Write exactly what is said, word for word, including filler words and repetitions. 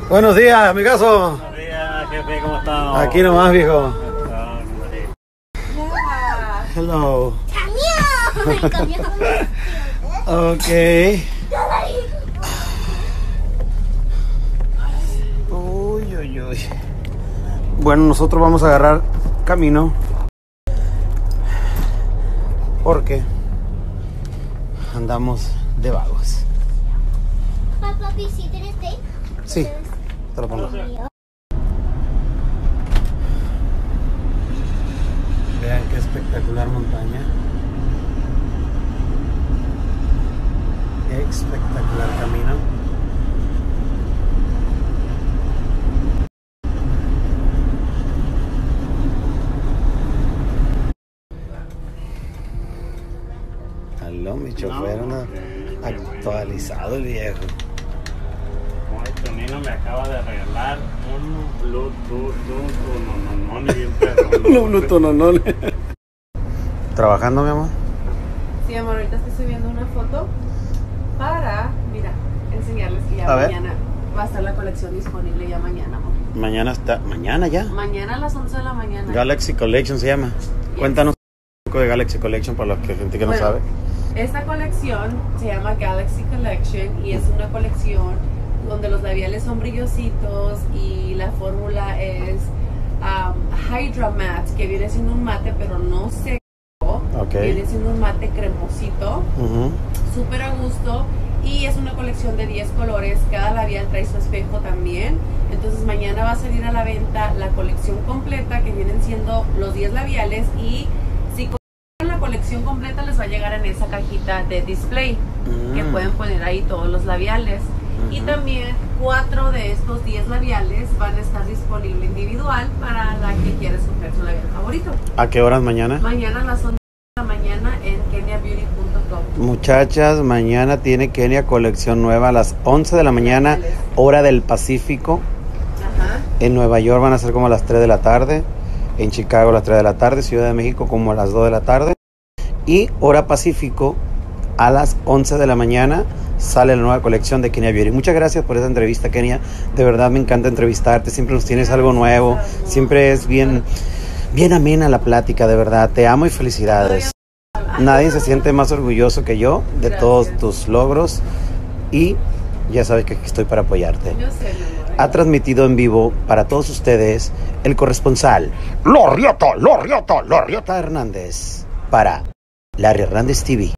Buenos días, amigazo. Buenos días, jefe, ¿cómo estamos? Aquí nomás, viejo. Yeah. Hello. ¡Camión! ¡Camión! Ok. Uy, uy, uy. Bueno, nosotros vamos a agarrar camino. Porque andamos de vagos. Papi, ¿sí tienes tape? Sí, te lo pongo. Vean qué espectacular montaña. Qué espectacular camino. Aló, mi chofer anda actualizado el viejo. Ay, Tonino me acaba de regalar un Bluetooth, no, no, no, ni bien perro. No, Bluetooth, no, no. ¿Trabajando, mi amor? Sí, amor, ahorita estoy subiendo una foto para, mira, enseñarles que ya A ver. mañana va a estar la colección disponible ya mañana, amor. Mañana está, mañana ya. Mañana a las once de la mañana. Galaxy Collection se llama. Cuéntanos un poco de Galaxy Collection para la que- gente que no Bueno, sabe. Esta colección se llama Galaxy Collection y es una colección donde los labiales son brillositos y la fórmula es um, Hydra Matte, que viene siendo un mate pero no seco. Ok. Viene siendo un mate cremosito, Ujú. súper a gusto, y es una colección de diez colores. Cada labial trae su espejo también. Entonces mañana va a salir a la venta la colección completa, que vienen siendo los diez labiales, y si compran la colección completa les va a llegar en esa cajita de display, Mm. que pueden poner ahí todos los labiales. Y Ujú. también cuatro de estos diez labiales van a estar disponibles individual para la que quiera escoger su labial favorito. ¿A qué horas mañana? Mañana a las once de la mañana en kenia beauty punto com. Muchachas, mañana tiene Kenia colección nueva a las once de la mañana, hora del Pacífico. Ajá. En Nueva York van a ser como a las tres de la tarde. En Chicago a las tres de la tarde. Ciudad de México como a las dos de la tarde. Y hora Pacífico a las once de la mañana sale la nueva colección de Kenia Beauty. Muchas gracias por esa entrevista, Kenia. De verdad me encanta entrevistarte. Siempre nos tienes algo nuevo. Siempre es bien, bien amena la plática, de verdad. Te amo y felicidades. Nadie se siente más orgulloso que yo de Gracias. todos tus logros. Y ya sabes que aquí estoy para apoyarte. Yo sé, mi amor. Ha transmitido en vivo para todos ustedes el corresponsal Lorriota, Lorriota, Lorriota Hernández para Larry Hernández T V.